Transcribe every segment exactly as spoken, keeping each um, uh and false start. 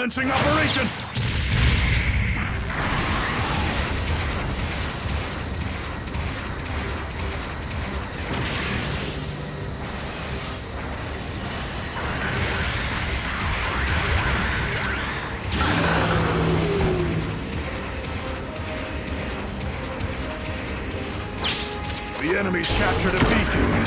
Commencing operation! The enemy's captured a beacon.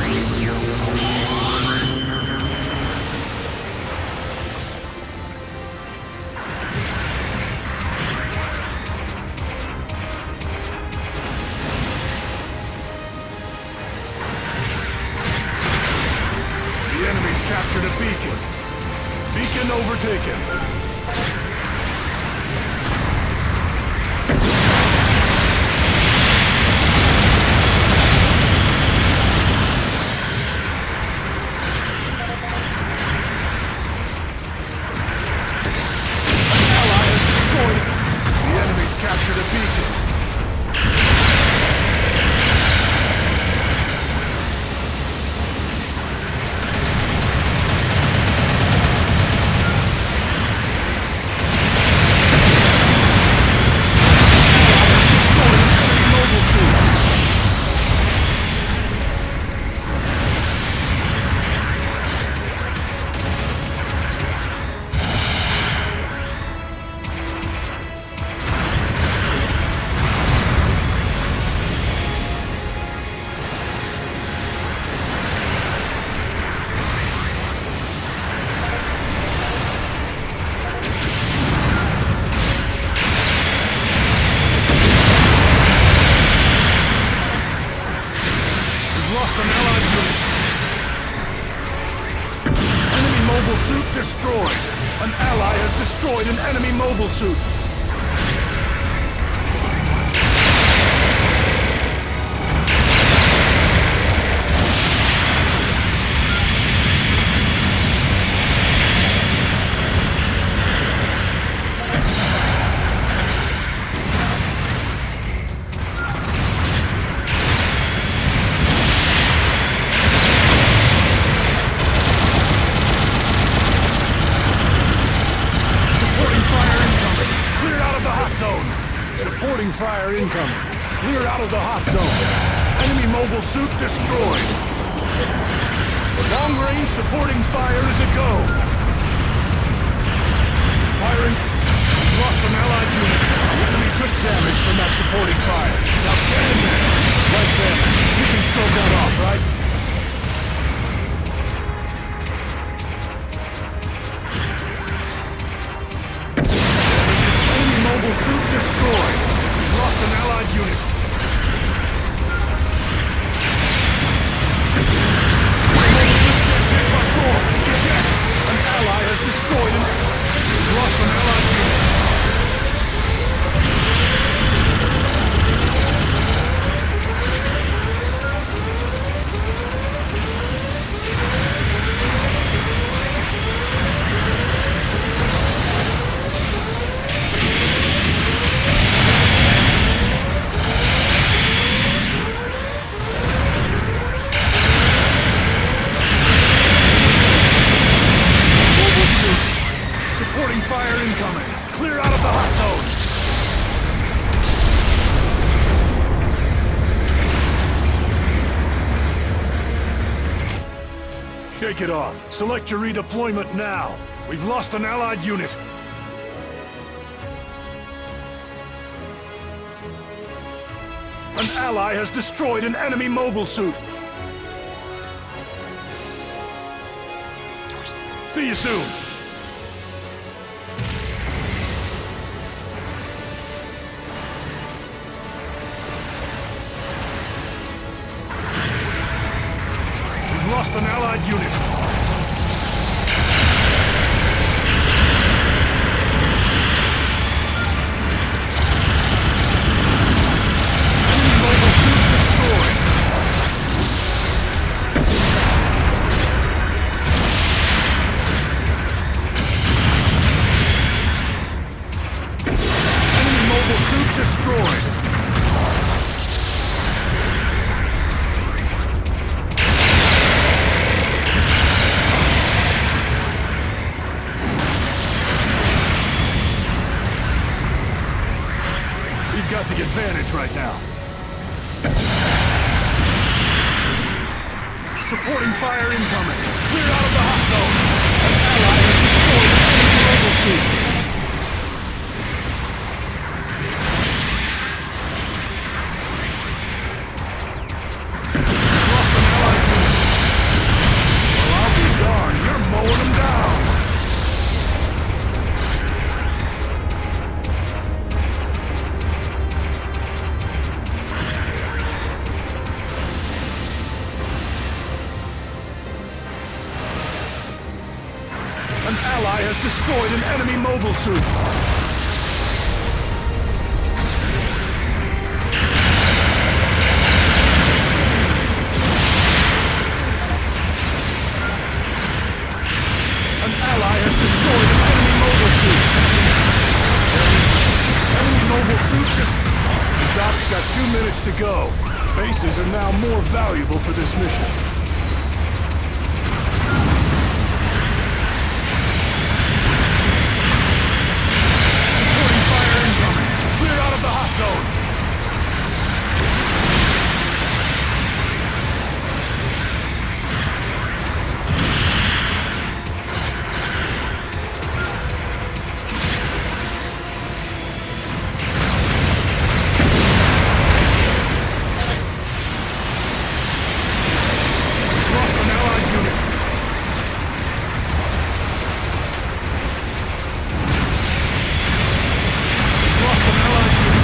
The enemy's captured a beacon. Beacon overtaken. Suit destroyed. An ally has destroyed an enemy mobile suit. Supporting fire incoming. Clear out of the hot zone. Enemy mobile suit destroyed. Long range supporting fire is a go. Firing. We've lost an allied unit. The enemy took damage from that supporting fire. Now get in there. Right there. You can show that off, right? Mobile suit destroyed. We've lost an allied unit. Mobile suit can't take much more. Eject. An ally has destroyed an... We've lost an allied unit. Supporting fire incoming. Clear out of the hot zone. Shake it off. Select your redeployment now. We've lost an allied unit. An ally has destroyed an enemy mobile suit. See you soon. Lost an allied unit. Enemy mobile suit destroyed. Enemy mobile suit destroyed. We've got the advantage right now. Supporting fire incoming. Clear out of the hot zone. An ally has destroyed the enemy mobile suit. Lost an allied unit. Well, I'll be darned. You're mowing them down. An ally has destroyed an enemy mobile suit. An ally has destroyed an enemy mobile suit. Enemy mobile suit just... The shop's got two minutes to go. Bases are now more valuable for this mission. Zone. Lost an allied unit. Lost an allied unit.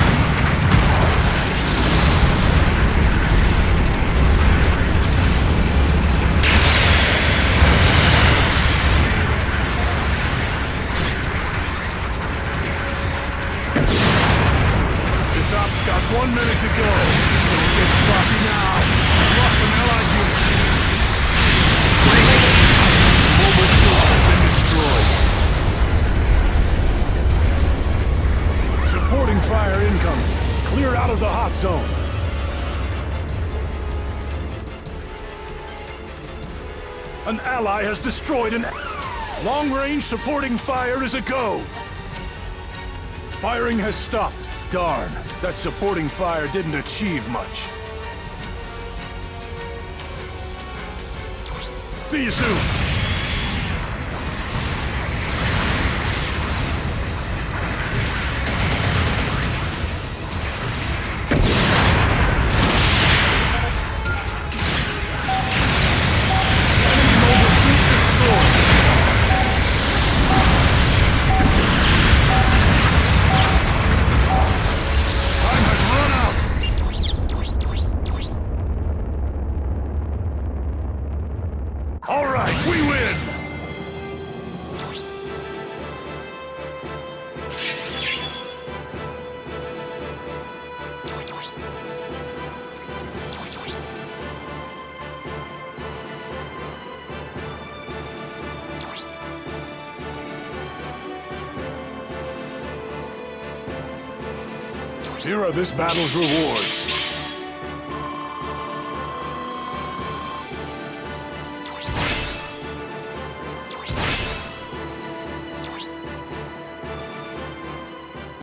Op's got one minute to go. It gets sloppy now. Lost an allied unit. Mobile suit has been destroyed. Supporting fire incoming. Clear out of the hot zone. An ally has destroyed an... Long-range supporting fire is a go. Firing has stopped. Darn, that supporting fire didn't achieve much. See you soon. Enemy mobile suit destroyed. All right, we win! Here are this battle's rewards.